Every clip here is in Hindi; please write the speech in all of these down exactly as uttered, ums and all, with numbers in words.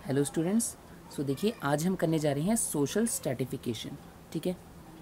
Hello students. सो देखिए आज हम करने जा रहे हैं सोशल स्ट्रैटिफिकेशन। ठीक है।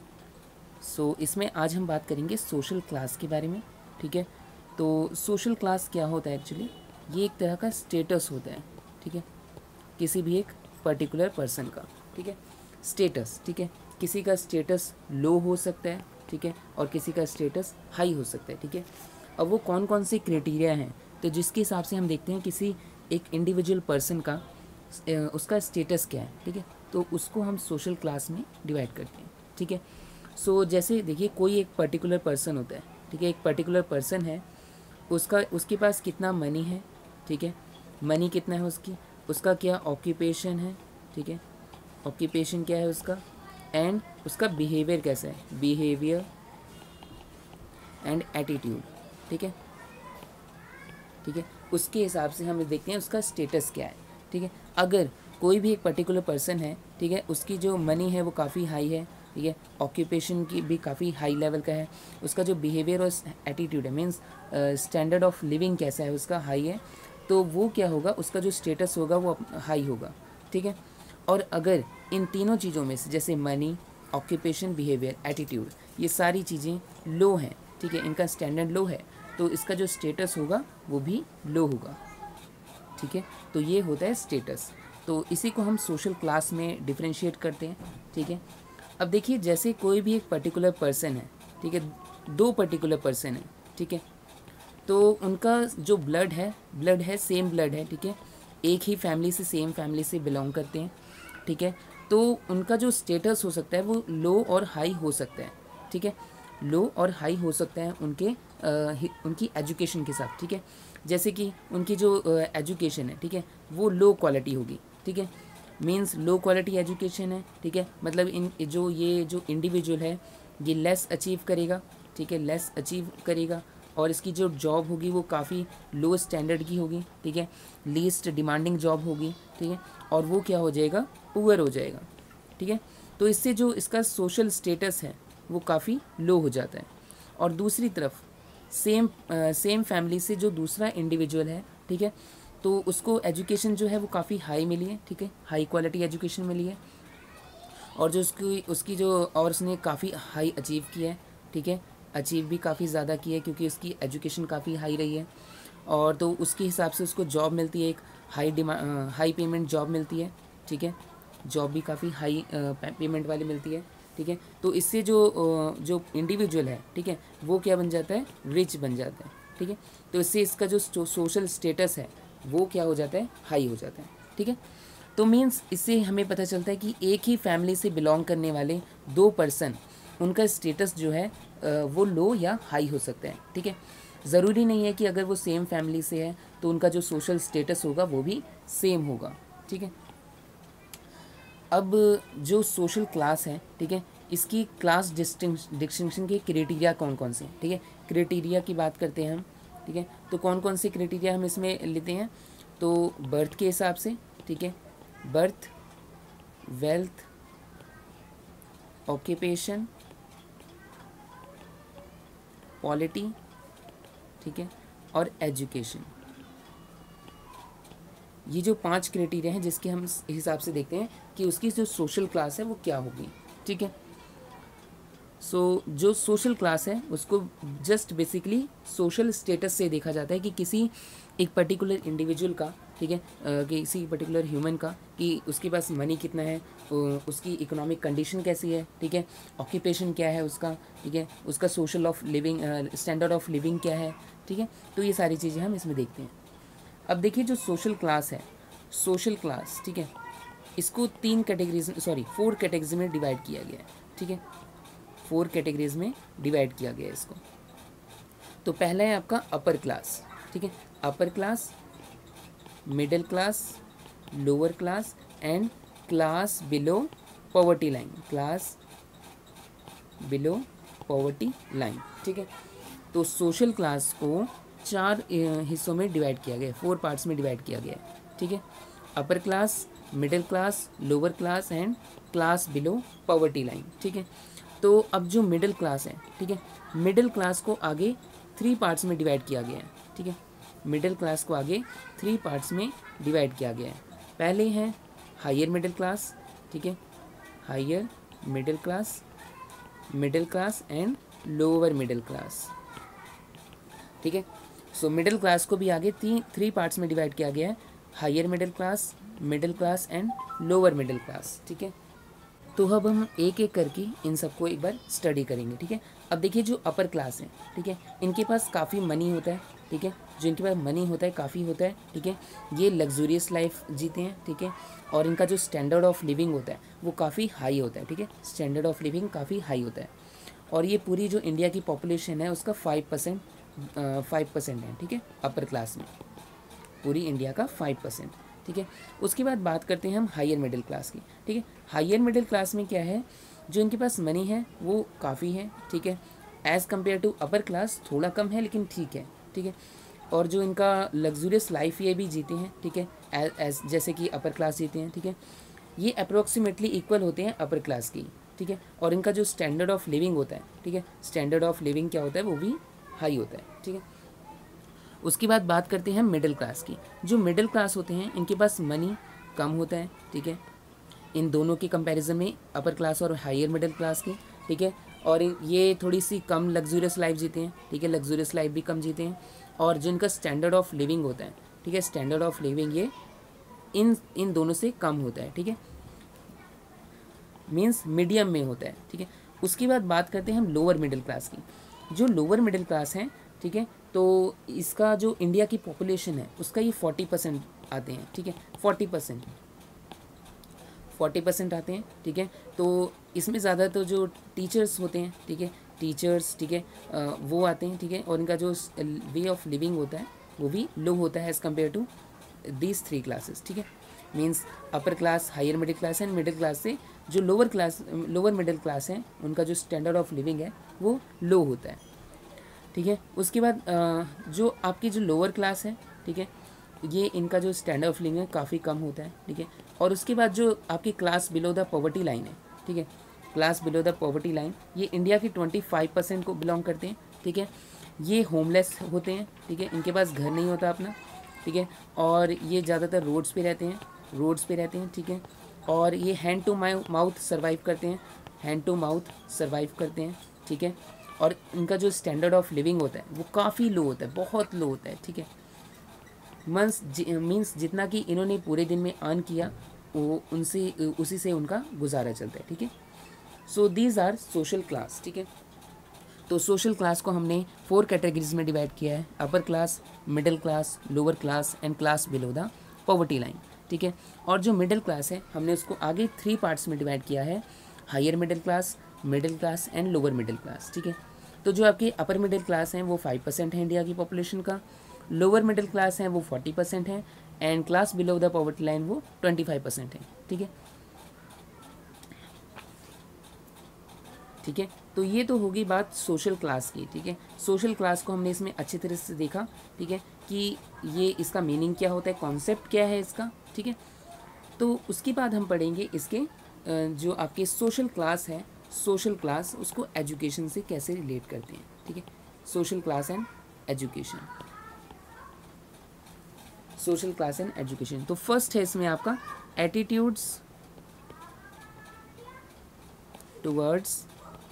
सो so, इसमें आज हम बात करेंगे सोशल क्लास के बारे में। ठीक है। तो सोशल क्लास क्या होता है एक्चुअली? ये एक तरह का स्टेटस होता है। ठीक है। किसी भी एक पर्टिकुलर पर्सन का। ठीक है। स्टेटस। ठीक है। किसी का स्टेटस लो हो सकता है। ठीक है। और किसी का स्टेटस हाई हो सकता है। ठीक है। अब वो कौन कौन से क्राइटेरिया हैं तो जिसके हिसाब से हम देखते हैं किसी एक इंडिविजुअल पर्सन का उसका स्टेटस क्या है। ठीक है। तो उसको हम सोशल क्लास में डिवाइड करते हैं। ठीक है। सो so, जैसे देखिए कोई एक पर्टिकुलर पर्सन होता है। ठीक है। एक पर्टिकुलर पर्सन है, उसका उसके पास कितना मनी है। ठीक है। मनी कितना है उसकी, उसका क्या ऑक्यूपेशन है। ठीक है। ऑक्यूपेशन क्या है उसका, एंड उसका बिहेवियर कैसा है, बिहेवियर एंड एटीट्यूड। ठीक है। ठीक है। उसके हिसाब से हम देखते हैं उसका स्टेटस क्या है। ठीक है। अगर कोई भी एक पर्टिकुलर पर्सन है, ठीक है, उसकी जो मनी है वो काफ़ी हाई है। ठीक है। ऑक्यूपेशन की भी काफ़ी हाई लेवल का है। उसका जो बिहेवियर और एटीट्यूड है, मीन्स स्टैंडर्ड ऑफ लिविंग कैसा है उसका हाई है, तो वो क्या होगा, उसका जो स्टेटस होगा वो हाई होगा। ठीक है। और अगर इन तीनों चीज़ों में से जैसे मनी, ऑक्यूपेशन, बिहेवियर, एटीट्यूड, ये सारी चीज़ें लो हैं, ठीक है, इनका स्टैंडर्ड लो है, तो इसका जो स्टेटस होगा वो भी लो होगा। ठीक है। तो ये होता है स्टेटस। तो इसी को हम सोशल क्लास में डिफरेंशिएट करते हैं। ठीक है। अब देखिए जैसे कोई भी एक पर्टिकुलर पर्सन है, ठीक है, दो पर्टिकुलर पर्सन है, ठीक है, तो उनका जो ब्लड है ब्लड है सेम ब्लड है। ठीक है। एक ही फैमिली से, सेम फैमिली से बिलोंग करते हैं। ठीक है। तो उनका जो स्टेटस हो सकता है वो लो और हाई हो सकता है। ठीक है। लो और हाई हो सकता है उनके आ, उनकी एजुकेशन के साथ। ठीक है। जैसे कि उनकी जो एजुकेशन है, ठीक है, वो लो क्वालिटी होगी। ठीक है। मीन्स लो क्वालिटी एजुकेशन है। ठीक है। मतलब इन जो ये जो इंडिविजुअल है ये लेस अचीव करेगा। ठीक है। लेस अचीव करेगा और इसकी जो जॉब होगी वो काफ़ी लो स्टैंडर्ड की होगी। ठीक है। लीस्ट डिमांडिंग जॉब होगी। ठीक है। और वो क्या हो जाएगा, पुअर हो जाएगा। ठीक है। तो इससे जो इसका सोशल स्टेटस है वो काफ़ी लो हो जाता है। और दूसरी तरफ सेम सेम फैमिली से जो दूसरा इंडिविजुअल है, ठीक है, तो उसको एजुकेशन जो है वो काफ़ी हाई मिली है। ठीक है। हाई क्वालिटी एजुकेशन मिली है और जो उसकी उसकी जो और उसने काफ़ी हाई अचीव किया है। ठीक है। अचीव भी काफ़ी ज़्यादा की है क्योंकि उसकी एजुकेशन काफ़ी हाई रही है और तो उसके हिसाब से उसको जॉब मिलती है, एक हाई डिमा हाई पेमेंट जॉब मिलती है। ठीक है। जॉब भी काफ़ी हाई पेमेंट वाली मिलती है। ठीक है। तो इससे जो जो इंडिविजुअल है, ठीक है, वो क्या बन जाता है, रिच बन जाता है। ठीक है। तो इससे इसका जो सोशल स्टेटस है वो क्या हो जाता है, हाई हो जाता है। ठीक है। तो मीन्स इससे हमें पता चलता है कि एक ही फैमिली से बिलोंग करने वाले दो पर्सन, उनका स्टेटस जो है वो लो या हाई हो सकता है। ठीक है। ज़रूरी नहीं है कि अगर वो सेम फैमिली से है तो उनका जो सोशल स्टेटस होगा वो भी सेम होगा। ठीक है। अब जो सोशल क्लास है, ठीक है, इसकी क्लास डिस्टिंक्शन के क्राइटेरिया कौन कौन से हैं। ठीक है। क्राइटेरिया की बात करते हैं हम। ठीक है। तो कौन कौन से क्राइटेरिया हम इसमें लेते हैं, तो बर्थ के हिसाब से। ठीक है। बर्थ, वेल्थ, ऑक्यूपेशन, पॉलिटी, ठीक है, और एजुकेशन। ये जो पांच क्राइटेरिया हैं जिसके हम हिसाब से देखते हैं कि उसकी जो सोशल क्लास है वो क्या होगी। ठीक है। सो so, जो सोशल क्लास है उसको जस्ट बेसिकली सोशल स्टेटस से देखा जाता है कि किसी एक पर्टिकुलर इंडिविजुअल का, ठीक है, किसी पर्टिकुलर ह्यूमन का, कि उसके पास मनी कितना है, उसकी इकोनॉमिक कंडीशन कैसी है, ठीक है, ऑक्यूपेशन क्या है उसका, ठीक है, उसका social of living standard of living क्या है। ठीक है। तो ये सारी चीज़ें हम इसमें देखते हैं। अब देखिए जो सोशल क्लास है, सोशल क्लास, ठीक है, इसको तीन कैटेगरीज सॉरी फोर कैटेगरीज में डिवाइड किया गया है। ठीक है। फोर कैटेगरीज में डिवाइड किया गया है इसको। तो पहला है आपका अपर क्लास। ठीक है। Upper class, middle class, lower class and class below poverty line, class below poverty line. ठीक है। तो सोशल क्लास को चार हिस्सों में डिवाइड किया गया है, फोर पार्ट्स में डिवाइड किया गया है। ठीक है। Upper class, middle class, lower class and class below poverty line. ठीक है। तो अब जो मिडिल क्लास है, ठीक है, मिडिल क्लास को आगे थ्री पार्ट्स में डिवाइड किया गया है। ठीक है। मिडिल क्लास को आगे थ्री पार्ट्स में डिवाइड किया गया है। पहले हैं हायर मिडिल क्लास, ठीक है, higher middle class, middle class and lower middle class, ठीक है। सो मिडिल क्लास को भी आगे तीन थ्री पार्ट्स में डिवाइड किया गया है, higher middle class, middle class and lower middle class, ठीक है। तो अब हम एक एक करके इन सबको एक बार स्टडी करेंगे, ठीक है। अब देखिए जो अपर क्लास है, ठीक है, इनके पास काफ़ी मनी होता है, ठीक है, जो इनके पास मनी होता है काफ़ी होता है, ठीक है, ये लग्जूरियस लाइफ जीते हैं, ठीक है, और इनका जो स्टैंडर्ड ऑफ लिविंग होता है वो काफ़ी हाई होता है, ठीक है, स्टैंडर्ड ऑफ लिविंग काफ़ी हाई होता है। और ये पूरी जो इंडिया की पॉपुलेशन है उसका फाइव परसेंट फाइव परसेंट है, ठीक है, अपर क्लास में, पूरी इंडिया का फाइव परसेंट, ठीक है। उसके बाद बात करते हैं हम हायर मिडिल क्लास की, ठीक है। हायर मिडिल क्लास में क्या है, जो इनके पास मनी है वो काफ़ी है, ठीक है, as compare to upper class थोड़ा कम है लेकिन ठीक है, ठीक है। और जो इनका लग्जूरियस लाइफ ये भी जीते हैं, ठीक है, एज जैसे कि अपर क्लास जीते हैं, ठीक है, ये अप्रोक्सीमेटली इक्वल होते हैं अपर क्लास की, ठीक है। और इनका जो स्टैंडर्ड ऑफ लिविंग होता है, ठीक है, स्टैंडर्ड ऑफ लिविंग क्या होता है वो भी हाई होता है, ठीक है। उसके बाद बात करते हैं मिडिल क्लास की। जो मिडिल क्लास होते हैं इनके पास मनी कम होता है, ठीक है, इन दोनों के कंपैरिजन में अपर क्लास और हायर मिडिल क्लास के, ठीक है। और ये थोड़ी सी कम लग्जूरियस लाइफ जीते हैं, ठीक है, लग्जूरियस लाइफ भी कम जीते हैं। और जो इनका स्टैंडर्ड ऑफ लिविंग होता है, ठीक है, स्टैंडर्ड ऑफ लिविंग ये इन इन दोनों से कम होता है, ठीक है, मीन्स मीडियम में होता है, ठीक है। उसके बाद बात करते हैं हम लोअर मिडिल क्लास की। जो लोअर मिडिल क्लास हैं, ठीक है, तो इसका जो इंडिया की पॉपुलेशन है उसका ये फोर्टी परसेंट आते हैं, ठीक है, फोर्टी परसेंट फोर्टी परसेंट आते हैं, ठीक है। तो इसमें ज़्यादा तो जो टीचर्स होते हैं, ठीक है, टीचर्स, ठीक है, वो आते हैं, ठीक है। और इनका जो वे ऑफ लिविंग होता है वो भी लो होता है as compare to these three classes, ठीक है, means upper class, higher middle class and middle class से जो lower class lower middle class है उनका जो स्टैंडर्ड ऑफ लिविंग है वो लो होता है, ठीक है। उसके बाद जो आपकी जो लोअर क्लास है, ठीक है, ये इनका जो स्टैंडर्ड ऑफ लिविंग है काफ़ी कम होता है, ठीक है। और उसके बाद जो आपकी class below the poverty line है, ठीक है, class below the poverty line, ये इंडिया की ट्वेंटी फाइव परसेंट को बिलोंग करते हैं, ठीक है। ये होमलेस होते हैं, ठीक है, इनके पास घर नहीं होता अपना, ठीक है। और ये ज़्यादातर रोड्स पे रहते हैं रोड्स पे रहते हैं, ठीक है। और ये हैंड टू माउथ सर्वाइव करते हैं हैंड टू माउथ सर्वाइव करते हैं, ठीक है। और इनका जो स्टैंडर्ड ऑफ लिविंग होता है वो काफ़ी लो होता है, बहुत लो होता है, ठीक है। मंस मीन्स जितना कि इन्होंने पूरे दिन में अर्न किया वो उनसे उसी से उनका गुजारा चलता है, ठीक है। So these are social class, ठीक है। तो सोशल क्लास को हमने फोर कैटेगरीज में डिवाइड किया है, upper class, middle class, lower class and class below the poverty line, ठीक है। और जो मिडिल क्लास है हमने उसको आगे थ्री पार्ट्स में डिवाइड किया है, higher middle class, middle class and lower middle class, ठीक है। तो जो आपके अपर मिडिल क्लास हैं वो फाइव परसेंट है इंडिया की पॉपुलेशन का, लोअर मिडिल क्लास हैं वो फोर्टी परसेंट है and class below the poverty line वो ट्वेंटी फाइव परसेंट है, ठीक है, ठीक है। तो ये तो होगी बात सोशल क्लास की, ठीक है। सोशल क्लास को हमने इसमें अच्छी तरह से देखा, ठीक है, कि ये इसका मीनिंग क्या होता है, कॉन्सेप्ट क्या है इसका, ठीक है। तो उसके बाद हम पढ़ेंगे इसके जो आपके सोशल क्लास है, सोशल क्लास उसको एजुकेशन से कैसे रिलेट करते हैं, ठीक है, social class and education, social class and education. तो फर्स्ट है इसमें आपका attitudes towards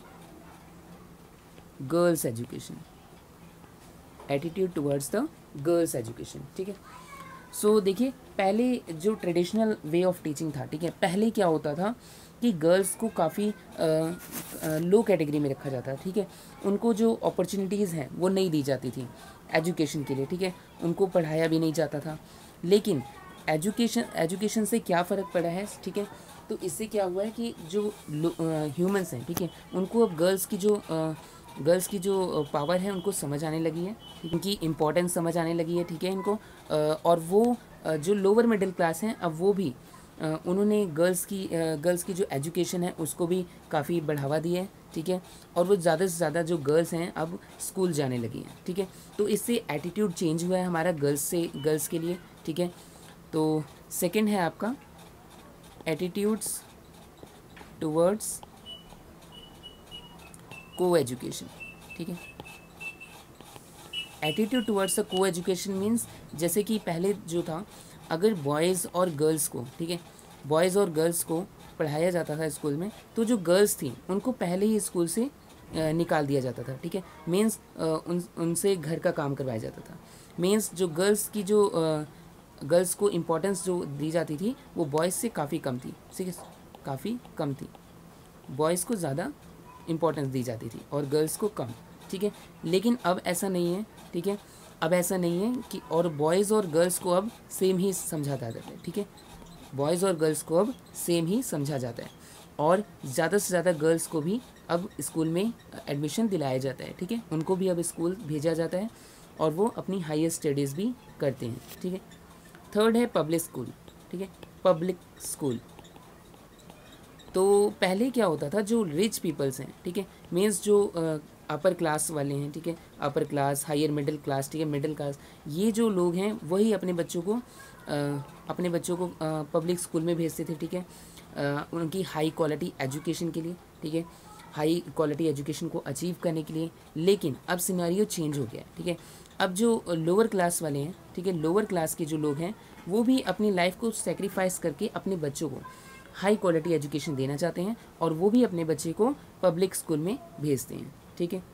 girls education, attitude towards the girls education, ठीक है। सो देखिए पहले जो ट्रेडिशनल वे ऑफ टीचिंग था, ठीक है, पहले क्या होता था कि गर्ल्स को काफ़ी लो कैटेगरी में रखा जाता है, ठीक है, उनको जो अपॉर्चुनिटीज़ हैं वो नहीं दी जाती थी एजुकेशन के लिए, ठीक है, उनको पढ़ाया भी नहीं जाता था। लेकिन एजुकेशन एजुकेशन से क्या फ़र्क पड़ा है, ठीक है, तो इससे क्या हुआ है कि जो ह्यूमंस हैं, ठीक है, उनको अब गर्ल्स की जो गर्ल्स की जो पावर है उनको समझ आने लगी है, उनकी इम्पोर्टेंस समझ आने लगी है, ठीक है, इनको और वो जो लोअर मिडिल क्लास हैं अब वो भी उन्होंने गर्ल्स की गर्ल्स की जो एजुकेशन है उसको भी काफ़ी बढ़ावा दिया है, ठीक है, और वो ज़्यादा से ज़्यादा जो गर्ल्स हैं अब स्कूल जाने लगी हैं, ठीक है। तो इससे एटीट्यूड चेंज हुआ है हमारा गर्ल्स से गर्ल्स के लिए, ठीक है। तो सेकंड है आपका एटीट्यूड्स टुवर्ड्स को एजुकेशन, ठीक है। एटीट्यूड टुवर्ड्स द को एजुकेशन मीन्स जैसे कि पहले जो था अगर बॉयज़ और गर्ल्स को, ठीक है, बॉयज़ और गर्ल्स को पढ़ाया जाता था स्कूल में, तो जो गर्ल्स थी उनको पहले ही स्कूल से अ, निकाल दिया जाता था, ठीक है। मीन्स उन उनसे घर का काम करवाया जाता था। मीन्स जो गर्ल्स की जो गर्ल्स को इम्पोर्टेंस जो दी जाती थी वो बॉयज़ से काफ़ी कम थी, ठीक है, काफ़ी कम थी। बॉयज़ को ज़्यादा इम्पोर्टेंस दी जाती थी और गर्ल्स को कम, ठीक है। लेकिन अब ऐसा नहीं है, ठीक है, अब ऐसा नहीं है कि, और बॉयज़ और गर्ल्स को अब सेम ही समझा जाता है, ठीक है। बॉयज़ और गर्ल्स को अब सेम ही समझा जाता है और ज़्यादा से ज़्यादा गर्ल्स को भी अब स्कूल में एडमिशन दिलाया जाता है, ठीक है। उनको भी अब स्कूल भेजा जाता है और वो अपनी हायर स्टडीज़ भी करते हैं, ठीक है। थर्ड है पब्लिक स्कूल, ठीक है, पब्लिक स्कूल। तो पहले क्या होता था, जो रिच पीपल्स हैं, ठीक है, मीन्स जो अपर क्लास वाले हैं, ठीक है, upper class, higher middle class, ठीक है, मिडिल क्लास, ये जो लोग हैं वही अपने बच्चों को uh, अपने बच्चों को पब्लिक uh, स्कूल में भेजते थे, ठीक है, uh, उनकी हाई क्वालिटी एजुकेशन के लिए, ठीक है, हाई क्वालिटी एजुकेशन को अचीव करने के लिए। लेकिन अब सिनेरियो चेंज हो गया, ठीक है। अब जो लोअर क्लास वाले हैं, ठीक है, लोअर क्लास के जो लोग हैं वो भी अपनी लाइफ को सेक्रीफाइस करके अपने बच्चों को हाई क्वालिटी एजुकेशन देना चाहते हैं और वो भी अपने बच्चे को पब्लिक स्कूल में भेजते हैं, ठीक है।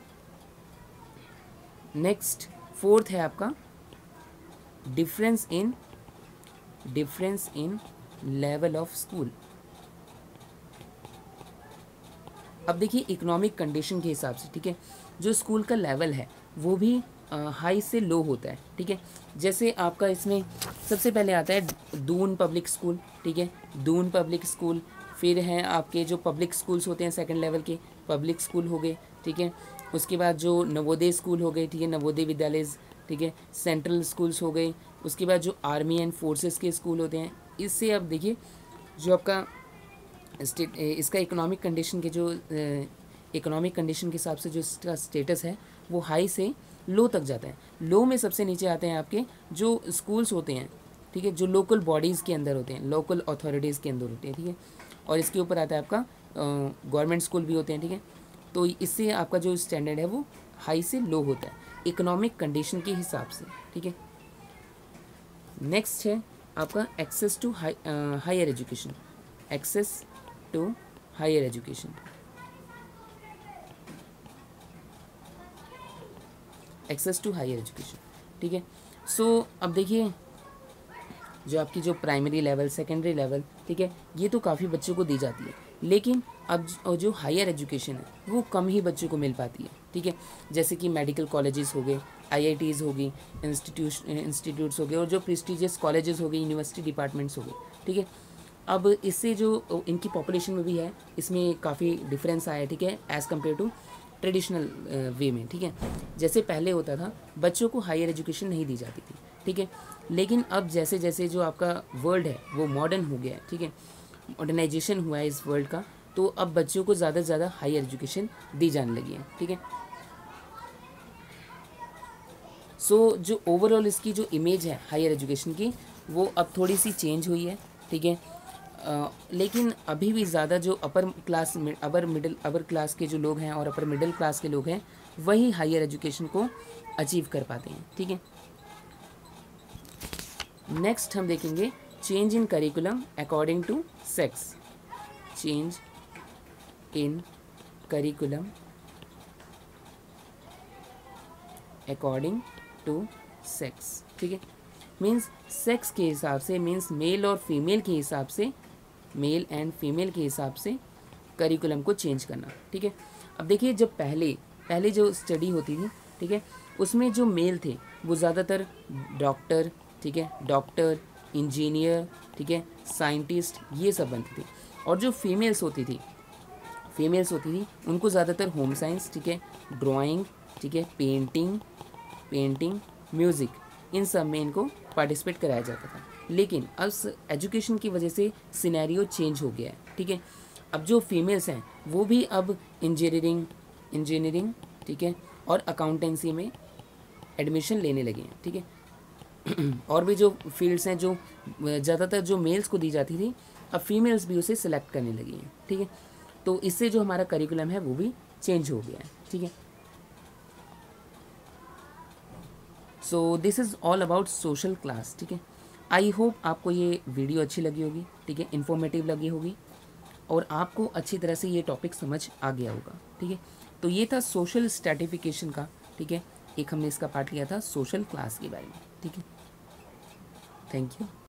नेक्स्ट फोर्थ है आपका difference in difference in level of school. अब देखिए इकोनॉमिक कंडीशन के हिसाब से, ठीक है, जो स्कूल का लेवल है वो भी हाई से लो होता है, ठीक है। जैसे आपका इसमें सबसे पहले आता है दून पब्लिक स्कूल, ठीक है, दून पब्लिक स्कूल। फिर हैं आपके जो पब्लिक स्कूल्स होते हैं सेकंड लेवल के, पब्लिक स्कूल हो गए, ठीक है। उसके बाद जो नवोदय स्कूल हो गए, ठीक है, नवोदय विद्यालय, ठीक है, सेंट्रल स्कूल्स हो गए। उसके बाद जो आर्मी एंड फोर्सेस के स्कूल होते हैं। इससे अब देखिए जो आपका स्टेट, इसका इकोनॉमिक कंडीशन के जो इकोनॉमिक कंडीशन के हिसाब से जो इसका स्टेटस है वो हाई से लो तक जाता है। लो में सबसे नीचे आते हैं आपके जो स्कूल्स होते हैं, ठीक है, जो लोकल बॉडीज़ के अंदर होते हैं, लोकल अथॉरिटीज़ के अंदर होते हैं, ठीक है। और इसके ऊपर आता है आपका गवर्नमेंट स्कूल भी होते हैं, ठीक है। तो इससे आपका जो स्टैंडर्ड है वो हाई से लो होता है इकोनॉमिक कंडीशन के हिसाब से, ठीक है। नेक्स्ट है आपका access to higher education, access to higher education, access to higher education, ठीक है। सो अब देखिए जो आपकी जो प्राइमरी लेवल, सेकेंडरी लेवल, ठीक है, ये तो काफ़ी बच्चों को दी जाती है। लेकिन अब जो हायर एजुकेशन है वो कम ही बच्चों को मिल पाती है, ठीक है। जैसे कि मेडिकल कॉलेजेस हो गए, आईआईटीज़ हो गई, इंस्टीट्यूट इंस्टीट्यूट्स हो गए और जो प्रेस्टिजियस कॉलेजेस हो गए, यूनिवर्सिटी डिपार्टमेंट्स हो गए, ठीक है। अब इससे जो इनकी पॉपुलेशन में भी है इसमें काफ़ी डिफरेंस आया है, ठीक है, as compare to traditional way में, ठीक है। जैसे पहले होता था बच्चों को हायर एजुकेशन नहीं दी जाती थी, ठीक है। लेकिन अब जैसे जैसे जो आपका वर्ल्ड है वो मॉडर्न हो गया है, ठीक है, मॉडर्नाइजेशन हुआ है इस वर्ल्ड का, तो अब बच्चों को ज़्यादा से ज़्यादा हायर एजुकेशन दी जाने लगी है, ठीक है। सो so, जो ओवरऑल इसकी जो इमेज है हायर एजुकेशन की वो अब थोड़ी सी चेंज हुई है, ठीक है। Uh, लेकिन अभी भी ज़्यादा जो upper class upper middle upper class के जो लोग हैं और अपर मिडिल क्लास के लोग हैं वही हायर एजुकेशन को अचीव कर पाते हैं, ठीक है। नेक्स्ट हम देखेंगे change in curriculum according to sex, change in curriculum according to sex, ठीक है। मीन्स सेक्स के हिसाब से, मीन्स मेल और फीमेल के हिसाब से, मेल एंड फीमेल के हिसाब से करिकुलम को चेंज करना, ठीक है। अब देखिए जब पहले पहले जो स्टडी होती थी, ठीक है, उसमें जो मेल थे वो ज़्यादातर डॉक्टर, ठीक है, डॉक्टर, इंजीनियर, ठीक है, साइंटिस्ट, ये सब बनती थी। और जो फीमेल्स होती थी फीमेल्स होती थी उनको ज़्यादातर होम साइंस, ठीक है, ड्राइंग, ठीक है, पेंटिंग पेंटिंग म्यूज़िक, इन सब में इनको पार्टिसिपेट कराया जाता था। लेकिन अब एजुकेशन की वजह से सिनेरियो चेंज हो गया है, ठीक है। अब जो फीमेल्स हैं वो भी अब इंजीनियरिंग इंजीनियरिंग ठीक है, और अकाउंटेंसी में एडमिशन लेने लगे हैं, ठीक है। और भी जो फील्ड्स हैं जो ज़्यादातर जो मेल्स को दी जाती थी अब फीमेल्स भी उसे सिलेक्ट करने लगी हैं, ठीक है। तो इससे जो हमारा करिकुलम है वो भी चेंज हो गया है, ठीक है। So this is all about social class, ठीक है। आई होप आपको ये वीडियो अच्छी लगी होगी, ठीक है, इन्फॉर्मेटिव लगी होगी और आपको अच्छी तरह से ये टॉपिक समझ आ गया होगा, ठीक है। तो ये था सोशल स्ट्रैटिफिकेशन का, ठीक है, एक हमने इसका पार्ट लिया था सोशल क्लास के बारे में, ठीक है। Thank you.